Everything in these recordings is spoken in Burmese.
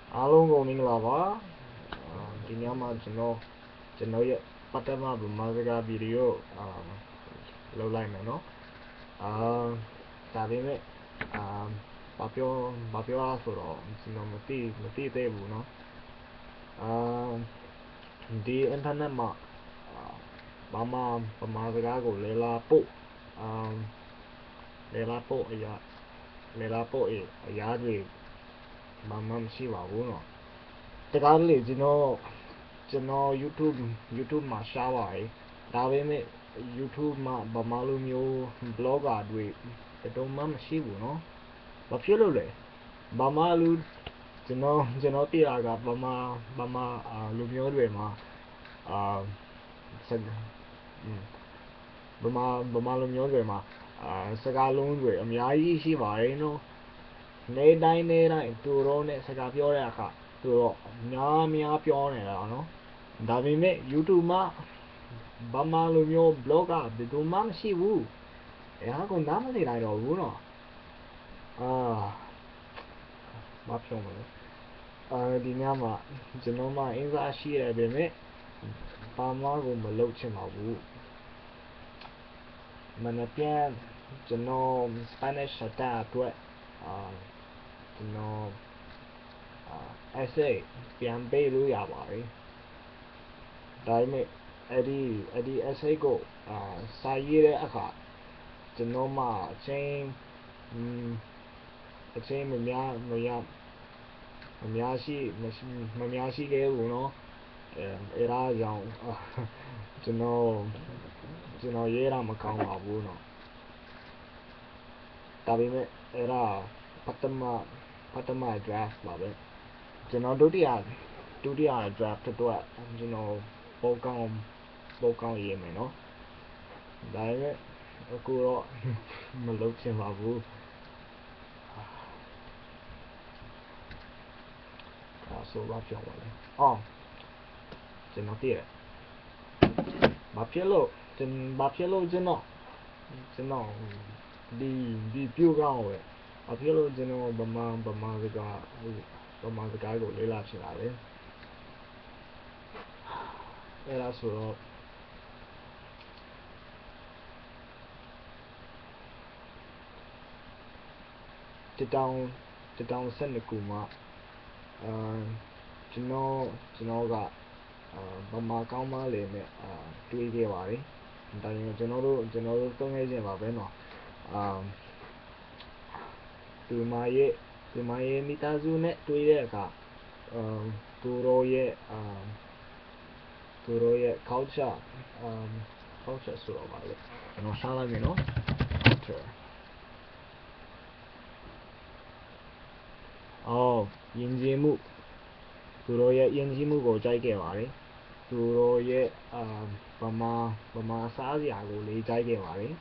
အားလုံးကိုမင်္ဂလာပါဒီညမှာကျွန်တော်ရဲ့ပထမဗမာစကားဗီဒီယိုလုပ်လိုက်မယ်နော်ဒါပေမဲ့ဘာပြောရဆိုတော့ကျွန်တော်မသိသေးဘူးနော်ဒီ internet မှာဗမာစကားကိုလေ့လာဖို့အရာတွေဘာမှမရှိပါဘူးနော်တကားလေကျွန်တော် YouTube မှာရှာပါတယ်ဒါပေမဲ့ YouTube မှာဗမာလူမျိုး blogger တွေတော့မရှိဘူးနော်ဘာဖြစ်လို့လဲဗမာလူကျွန်တော်သိတာကဗမာလူမျိုးတွေမှာဗမာလူမျိုးတွေမှာစကားလုံးတွေအများကြီးရှိပါတယ်နော်နေ့တိုင်းသူတို့နဲ့စကားပြောတဲ့အခါသူတို့များပြောနေတာနော်ဒါပေမဲ့ YouTube မှာဗမာလူမျိုး blogger ဘယ်သူမှမရှိဘူးအဲ့ဒါကိုနားမလည်နိုင်တော့ဘူးနော်ဘာပြောမလဲဒီညမှာကျွန်တော်မှအင်္ဂါရှိရပေမဲ့ဘာမှကိုမလုပ်ချင်ပါဘူးမနေ့ပြန်ကျွန်တော် Spanish တာအတွက်ကျွန်တော် essay ပြန်ပေးလို့ရပါတယ်ဒါပေမဲ့အဲ့ဒီ essay ကိုစာရေးတဲ့အခါကျွန်တော်မှအချိန်မများရှိခဲ့ဘူးနော်အဲ့ဒါကြောင့်ကျွန်တော်ရေးတာမကောင်းပါဘူးနော်ဒါပေမဲ့အဲ့ဒါပထမ draft ပါပဲကျွန်တော်ဒုတိယ draft အတွက်ကျွန်တော်ပိုကောင်းရေးမယ်နော်ဒါပေမဲ့အခုတော့မလုပ်ချင်ပါဘူးဆိုဘာပြောမလဲကျွန်တော်သိတယ်ဘာဖြစ်လို့ကျွန်တော်ဒီပြုကောင်းပဲဘာဖြစ်လို့ကျွန်တော်ဗမာစကားကိုလေ့လာချင်တာလဲအဲ့ဒါဆိုတော့2012ခုမှာကျွန်တော်ကဗမာကောင်းမလေးနဲ့တွေ့ခဲ့ပါတယ်ဒါပေမဲ့ကျွန်တော်တို့သုံးခဲ့ခြင်းပါပဲနော်သူမရဲ့မိသားစုနဲ့တွေ့တဲ့အခါသူတို့ရဲ့ culture ဆိုတော့ပါလေကျွန်တော်ရှာလိုက်မယ်နော် culture ယဉ်ကျေးမှုသူတို့ရဲ့ယဉ်ကျေးမှုကိုကြိုက်ခဲ့ပါတယ်သူတို့ရဲ့ဗမာစားစရာကိုလေ့ကြိုက်ခဲ့ပါတယ်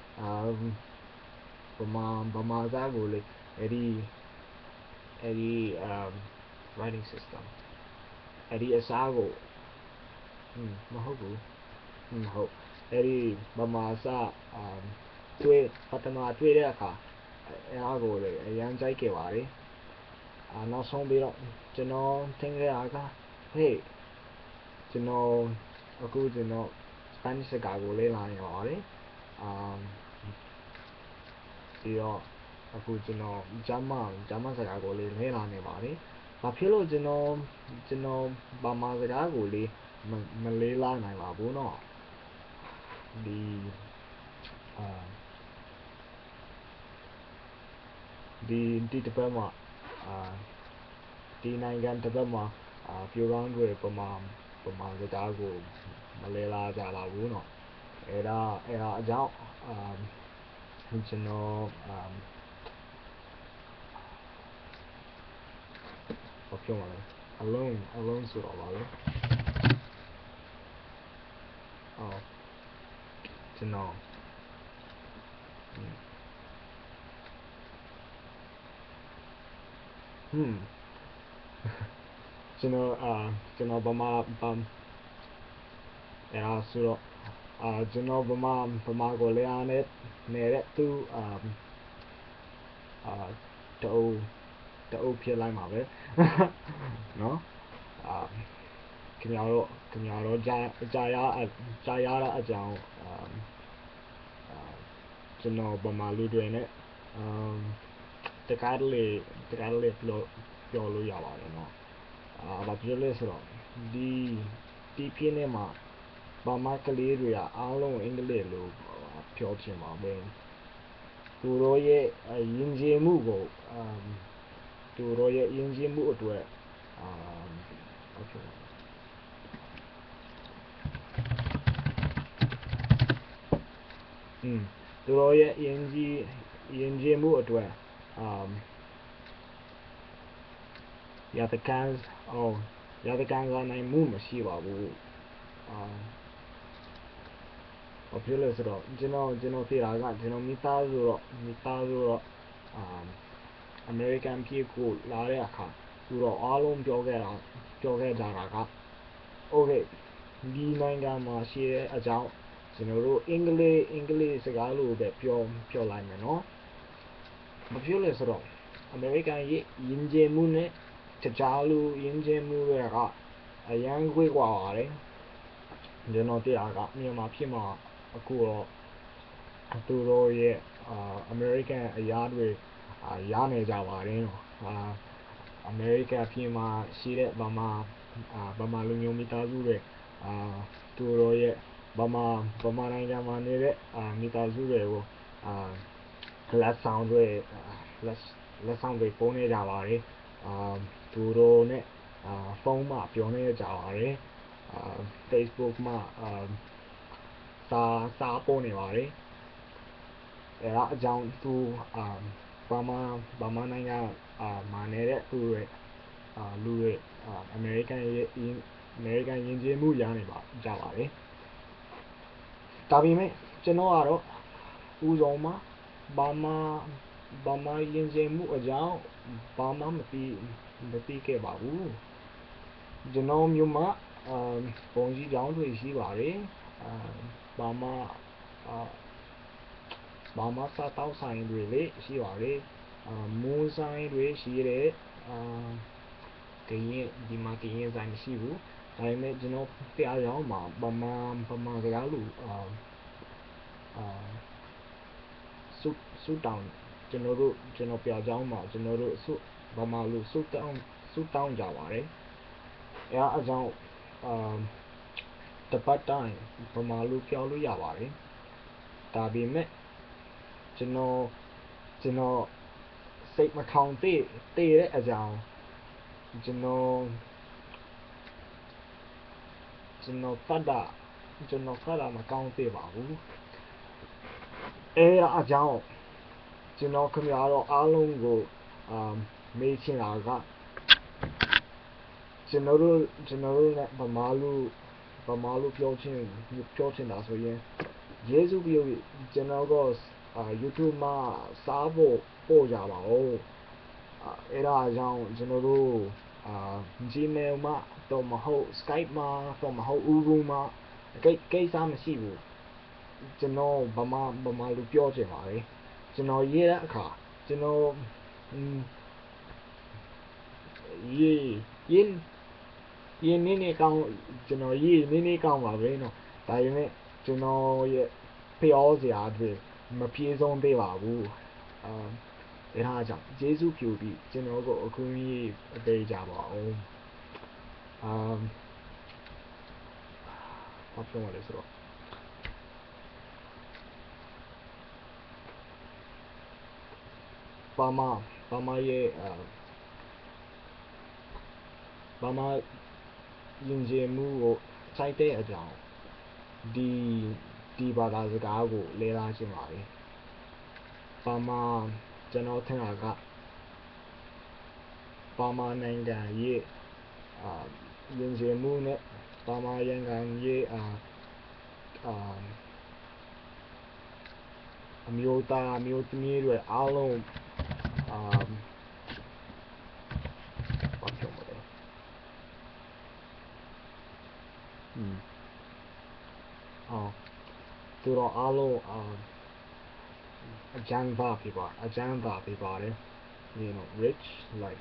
ဗမာစားကိုလေအဲ့ဒီ writing system အဲ့ဒီအစားကိုမဟုတ်ဘူးဟုတ်အဲ့ဒီဗမာစားပထမတွေ့တဲ့အခါအဲ့ဒါကိုလေအရန်ကြိုက်ခဲ့ပါတယ်နောက်ဆုံးပြီးတော့ကျွန်တော်ထင်ခဲ့တာကကျွန်တော် Spanish စကားကိုလေ့လာနေပါတယ်ပြီးတော့အခုကျွန်တော်ဂျာမန်စကားကိုလေ့လာနေပါတယ်ဘာဖြစ်လို့ကျွန်တော်ဗမာစကားကိုလေမလေ့လာနိုင်ပါဘူးနော်ဒီတစ်ပတ်မှာဒီနိုင်ငံတစ်ပတ်မှာပြောကောင်းတွေဗမာစကားကိုမလေ့လာကြပါဘူးနော်အဲ့ဒါအကြောင်းကျွန်တော်ဘာပြောမလဲအလုံးဆိုတော့ပါလေကျွန်တော်ကျွန်တော်ဗမာဆိုတော့ကျွန်တော်ဗမာကိုလေ့လာနေတဲ့သူတူတအုပ်ဖြစ်လိုက်မှာပဲနော်ခင်ဗျားတို့ကြာရတာအကြောင်းကျွန်တော်ဗမာလူတွေနဲ့တကားလေးပြောလို့ရပါတယ်နော်ဘာဖြစ်လဲဆိုတော့ဒီပြင်းနဲ့မှာဗမာကလေးတွေကအားလုံးအင်္ဂလိပ်လိုပြောချင်ပါပဲသူတို့ရဲ့ယဉ်ကျေးမှုကိုသူတို့ရဲ့ယဉ်ကျေးမှုအတွက်သူတို့ရဲ့ယဉ်ကျေးမှုအတွက်ရာသကန်ကနိုင်မှုမရှိပါဘူးဘာဖြစ်လဲဆိုတော့ကျွန်တော်သိတာကကျွန်တော်မိသားစုတော့အမေရိကန်ပြည်ကိုလာတဲ့အခါသူတို့အားလုံးပြောခဲ့ကြတာကโอเคဒီနိုင်ငံမှာရှိတဲ့အကြောင်းကျွန်တော်တို့အင်္ဂလိပ်စကားလိုပဲပြောလိုက်မယ်နော်ဘာဖြစ်လဲဆိုတော့အမေရိကန်ရဲ့ယဉ်ကျေးမှုနဲ့တခြားလူယဉ်ကျေးမှုတွေကအရန်ကွဲကွာပါတယ်ကျွန်တော်သိတာကမြန်မာပြည်မှာအခုတော့သူတို့ရဲ့အမေရိကန်အရာတွေရနေကြပါတယ်နော်အမေရိကန်ပြည်မှာရှိတဲ့ဗမာလူမျိုးမိသားစုတွေသူတို့ရဲ့ဗမာနိုင်ငံမှာနေတဲ့မိသားစုတွေကိုလက်ဆောင်တွေပို့နေကြပါတယ်သူတို့နဲ့ဖုန်းမှာပြောနေကြပါတယ်Facebook မှာစာပို့နေပါတယ်အဲဒါအကြောင်းသူဗမာနိုင်ငံမှာနေတဲ့လူတွေအမေရိကန်ယဉ်ကျေးမှုရနေကြပါတယ်ဒါပေမဲ့ကျွန်တော်ကတော့ဦးဆုံးမှာဗမာယဉ်ကျေးမှုအကြောင်းဘာမှမသိခဲ့ပါဘူးကျွန်တော်မြို့မှာဘုန်းကြီးကျောင်းတွေရှိပါတယ်ဗမာစားတောက်ဆိုင်တွေလည်းရှိပါတယ်မွန်းဆိုင်တွေရှိတယ်ဒီမှာကရင်ဆိုင်မရှိဘူးဒါပေမဲ့ကျွန်တော်ဖျားကြောင်းမှာဗမာစကားလိုဆုတောင်းကျွန်တော်ဖျားကြောင်းမှာကျွန်တော်တို့ဗမာလိုဆုတောင်းကြပါတယ်အဲအကြောင်းတပတ်တိုင်းဗမာလိုပြောလို့ရပါတယ်ဒါပေမဲ့ကျွန်တော်စိတ်မထောင်သေးတဲ့အကြောင်းကျွန်တော်ဖတ်တာမကောင်းသေးပါဘူးအဲအကြောင်းကျွန်တော်ခင်ဗျားတို့အားလုံးကိုမေးချင်တာကကျွန်တော်တို့နဲ့ဗမာလိုပြောချင်တာဆိုရင်ယေရှုပြုကျွန်တော်တို့YouTube မှာစာပို့ကြပါဦးအဲဒါကြောင့်ကျွန်တော်တို့Gmail မှာတော့မဟုတ် Skype မှာတော့မဟုတ် Google မှာကိစ္စမရှိဘူးကျွန်တော်ဗမာလိုပြောချင်ပါတယ်ကျွန်တော်ရေးတဲ့အခါကျွန်တော်ရေးနည်းနည်းကောင်းကျွန်တော်ရေးနည်းနည်းကောင်းပါပဲနော်ဒါပေမဲ့ကျွန်တော်ရဲ့ပြောစရာတွေမပြေဆုံးသေးပါဘူးအဲဒါကြောင့်ယေရှုပြုပြီးကျွန်တော်ကိုအခုကြီးပေးကြပါဦးဘာပြောရလဲဆိုတော့ဗမာရဲ့ဗမာယဉ်ကျေးမှုကိုစိုက်တဲ့အကြောင်းဒီဘာသာစကားကိုလေ့လာချင်ပါတယ်ကျွန်တော်ထင်တာကဗမာနိုင်ငံရဲ့ယဉ်ကျေးမှုနဲ့ဗမာနိုင်ငံရဲ့အမျိုးသားအမျိုးသမီးတွေအားလုံးဘာပြောမလဲသူတို့အားလုံးအကျဉ်းသားဖြစ်ပါတယ် rich, like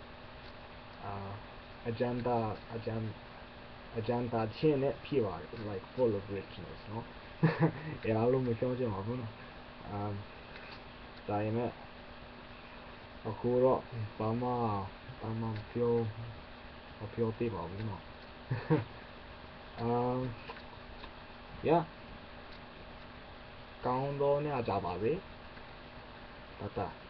agenda agenda chin it pure, like full of richness, no? Yeah, I love my film, um, ဒါပေမဲ့အခုတော့ဘာမှမပြောသေးပါဘူးเนาะ um yeah ကောင်းသောညကြပါစေတတ်